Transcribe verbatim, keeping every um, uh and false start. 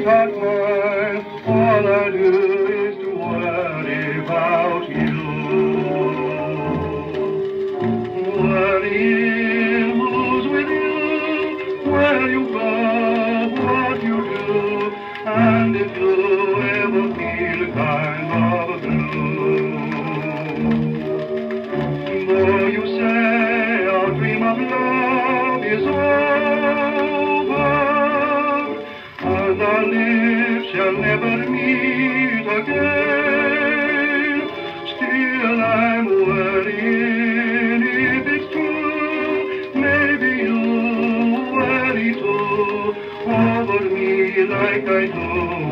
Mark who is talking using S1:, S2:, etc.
S1: sweetheart mine, all I do is to worry about you. Worryin, who's with you, where you go, what you do, and if you ever feel kind of blue. Though you say our dream of love is over, and our lips shall never meet again, still I'm worrying if it's true. Maybe you worry too over me like I do.